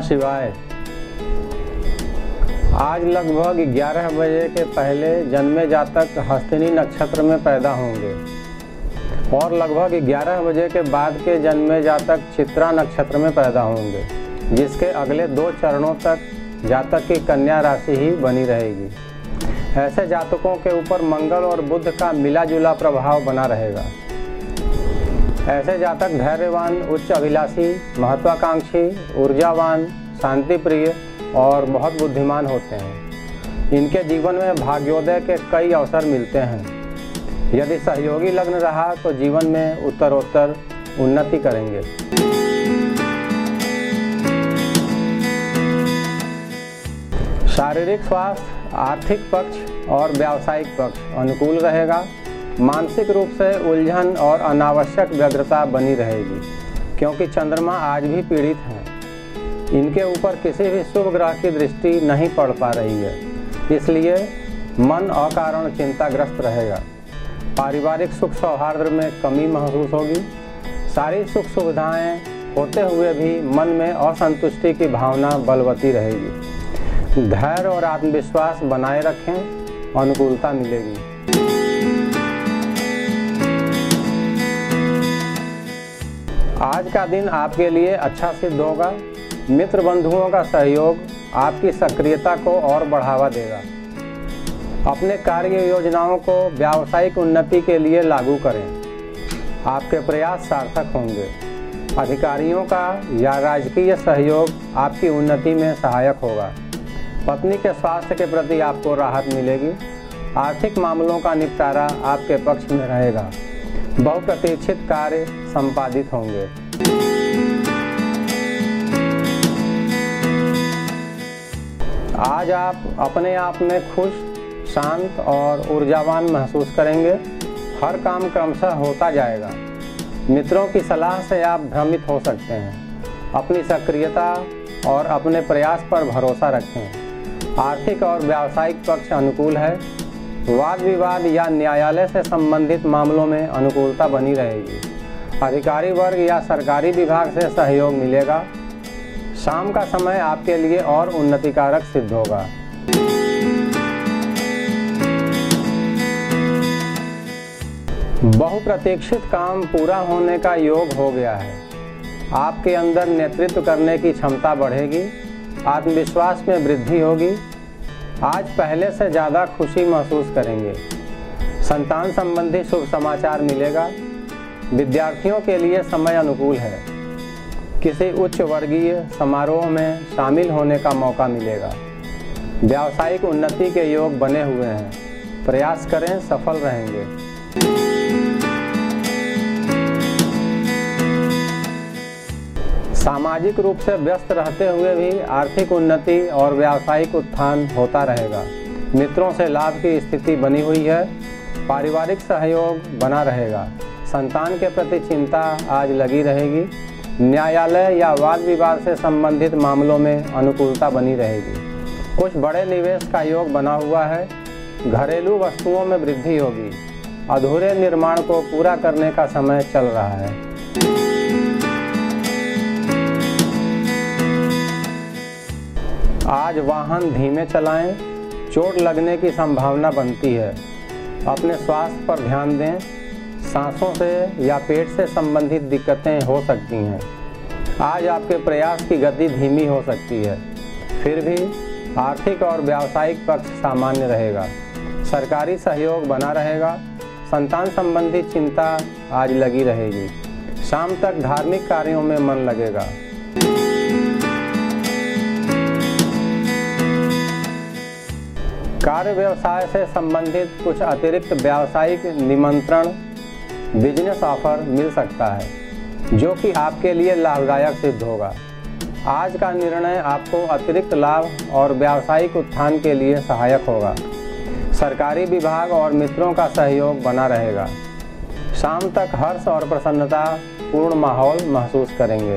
शिवाय। आज लगभग 11 बजे के पहले जन्मे जातक हस्तिनी नक्षत्र में पैदा होंगे और लगभग 11 बजे के बाद के जन्मे जातक चित्रा नक्षत्र में पैदा होंगे, जिसके अगले 2 चरणों तक जातक की कन्या राशि ही बनी रहेगी। ऐसे जातकों के ऊपर मंगल और बुध का मिला जुला प्रभाव बना रहेगा। ऐसे जातक धैर्यवान, उच्च अभिलाषी, महत्वाकांक्षी, ऊर्जावान, शांति प्रिय और बहुत बुद्धिमान होते हैं। इनके जीवन में भाग्योदय के कई अवसर मिलते हैं। यदि सहयोगी लग्न रहा तो जीवन में उत्तरोत्तर उन्नति करेंगे। शारीरिक स्वास्थ्य, आर्थिक पक्ष और व्यावसायिक पक्ष अनुकूल रहेगा। मानसिक रूप से उलझन और अनावश्यक व्यग्रता बनी रहेगी, क्योंकि चंद्रमा आज भी पीड़ित हैं। इनके ऊपर किसी भी शुभ ग्रह की दृष्टि नहीं पड़ पा रही है, इसलिए मन अकारण चिंताग्रस्त रहेगा। पारिवारिक सुख सौहार्द में कमी महसूस होगी। सारी सुख सुविधाएं होते हुए भी मन में असंतुष्टि की भावना बलवती रहेगी। धैर्य और आत्मविश्वास बनाए रखें, अनुकूलता मिलेगी। आज का दिन आपके लिए अच्छा सिद्ध होगा। मित्र बंधुओं का सहयोग आपकी सक्रियता को और बढ़ावा देगा। अपने कार्य योजनाओं को व्यावसायिक उन्नति के लिए लागू करें। आपके प्रयास सार्थक होंगे। अधिकारियों का या राजकीय सहयोग आपकी उन्नति में सहायक होगा। पत्नी के स्वास्थ्य के प्रति आपको राहत मिलेगी। आर्थिक मामलों का निपटारा आपके पक्ष में रहेगा। बहुप्रतीक्षित कार्य संपादित होंगे। आज आप अपने आप में खुश, शांत और ऊर्जावान महसूस करेंगे। हर काम क्रमशः होता जाएगा। मित्रों की सलाह से आप भ्रमित हो सकते हैं। अपनी सक्रियता और अपने प्रयास पर भरोसा रखें। आर्थिक और व्यावसायिक पक्ष अनुकूल है। वाद विवाद या न्यायालय से संबंधित मामलों में अनुकूलता बनी रहेगी। अधिकारी वर्ग या सरकारी विभाग से सहयोग मिलेगा। शाम का समय आपके लिए और उन्नतिकारक सिद्ध होगा। बहुप्रतीक्षित काम पूरा होने का योग हो गया है। आपके अंदर नेतृत्व करने की क्षमता बढ़ेगी। आत्मविश्वास में वृद्धि होगी। आज पहले से ज़्यादा खुशी महसूस करेंगे। संतान संबंधी शुभ समाचार मिलेगा। विद्यार्थियों के लिए समय अनुकूल है। किसी उच्च वर्गीय समारोह में शामिल होने का मौका मिलेगा। व्यावसायिक उन्नति के योग बने हुए हैं। प्रयास करें, सफल रहेंगे। सामाजिक रूप से व्यस्त रहते हुए भी आर्थिक उन्नति और व्यावसायिक उत्थान होता रहेगा। मित्रों से लाभ की स्थिति बनी हुई है। पारिवारिक सहयोग बना रहेगा। संतान के प्रति चिंता आज लगी रहेगी। न्यायालय या वाद विवाद से संबंधित मामलों में अनुकूलता बनी रहेगी। कुछ बड़े निवेश का योग बना हुआ है। घरेलू वस्तुओं में वृद्धि होगी। अधूरे निर्माण को पूरा करने का समय चल रहा है। आज वाहन धीमे चलाएं। चोट लगने की संभावना बनती है। अपने स्वास्थ्य पर ध्यान दें। सांसों से या पेट से संबंधित दिक्कतें हो सकती हैं। आज आपके प्रयास की गति धीमी हो सकती है। फिर भी आर्थिक और व्यावसायिक पक्ष सामान्य रहेगा। सरकारी सहयोग बना रहेगा। संतान संबंधी चिंता आज लगी रहेगी। शाम तक धार्मिक कार्यों में मन लगेगा। कार्य व्यवसाय से संबंधित कुछ अतिरिक्त व्यावसायिक निमंत्रण, बिजनेस ऑफर मिल सकता है, जो कि आपके लिए लाभदायक सिद्ध होगा। आज का निर्णय आपको अतिरिक्त लाभ और व्यावसायिक उत्थान के लिए सहायक होगा। सरकारी विभाग और मित्रों का सहयोग बना रहेगा। शाम तक हर्ष और प्रसन्नता पूर्ण माहौल महसूस करेंगे।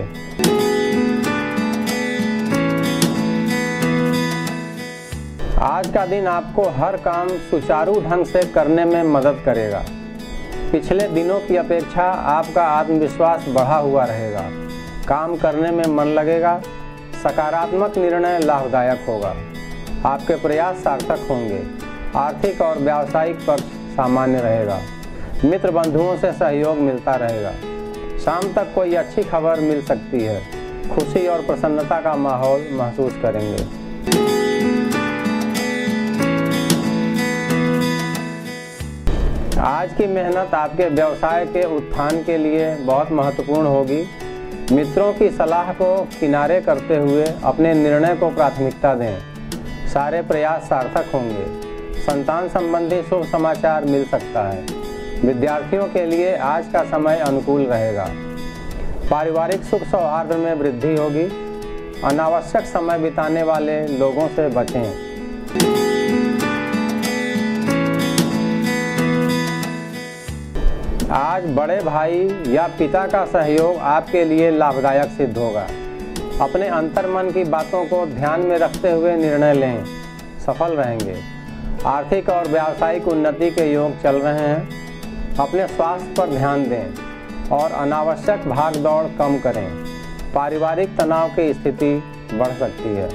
आज का दिन आपको हर काम सुचारू ढंग से करने में मदद करेगा। पिछले दिनों की अपेक्षा आपका आत्मविश्वास बढ़ा हुआ रहेगा। काम करने में मन लगेगा। सकारात्मक निर्णय लाभदायक होगा। आपके प्रयास सार्थक होंगे। आर्थिक और व्यावसायिक पक्ष सामान्य रहेगा। मित्र बंधुओं से सहयोग मिलता रहेगा। शाम तक कोई अच्छी खबर मिल सकती है। खुशी और प्रसन्नता का माहौल महसूस करेंगे। आज की मेहनत आपके व्यवसाय के उत्थान के लिए बहुत महत्वपूर्ण होगी। मित्रों की सलाह को किनारे करते हुए अपने निर्णय को प्राथमिकता दें। सारे प्रयास सार्थक होंगे। संतान संबंधी शुभ समाचार मिल सकता है। विद्यार्थियों के लिए आज का समय अनुकूल रहेगा। पारिवारिक सुख सौहार्द में वृद्धि होगी। अनावश्यक समय बिताने वाले लोगों से बचें। आज बड़े भाई या पिता का सहयोग आपके लिए लाभदायक सिद्ध होगा। अपने अंतर्मन की बातों को ध्यान में रखते हुए निर्णय लें, सफल रहेंगे। आर्थिक और व्यावसायिक उन्नति के योग चल रहे हैं। अपने स्वास्थ्य पर ध्यान दें और अनावश्यक भाग दौड़ कम करें। पारिवारिक तनाव की स्थिति बढ़ सकती है।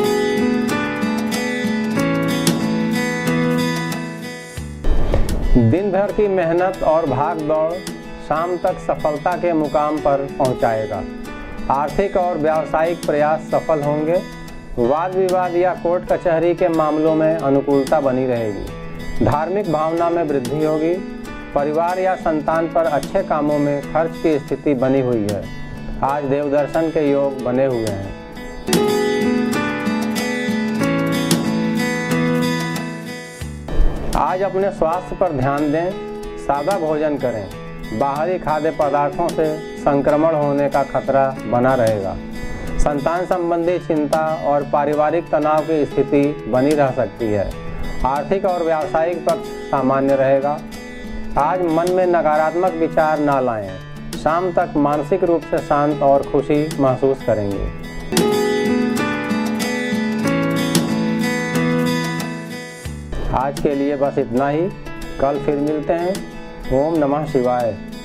दिन भर की मेहनत और भाग दौड़ शाम तक सफलता के मुकाम पर पहुंचाएगा। आर्थिक और व्यावसायिक प्रयास सफल होंगे। वाद विवाद या कोर्ट कचहरी के मामलों में अनुकूलता बनी रहेगी। धार्मिक भावना में वृद्धि होगी। परिवार या संतान पर अच्छे कामों में खर्च की स्थिति बनी हुई है। आज देवदर्शन के योग बने हुए हैं। आज अपने स्वास्थ्य पर ध्यान दें। सादा भोजन करें। बाहरी खाद्य पदार्थों से संक्रमण होने का खतरा बना रहेगा। संतान संबंधी चिंता और पारिवारिक तनाव की स्थिति बनी रह सकती है। आर्थिक और व्यावसायिक पक्ष सामान्य रहेगा। आज मन में नकारात्मक विचार ना लाएं। शाम तक मानसिक रूप से शांत और खुशी महसूस करेंगे। आज के लिए बस इतना ही। कल फिर मिलते हैं। ओम नमः शिवाय।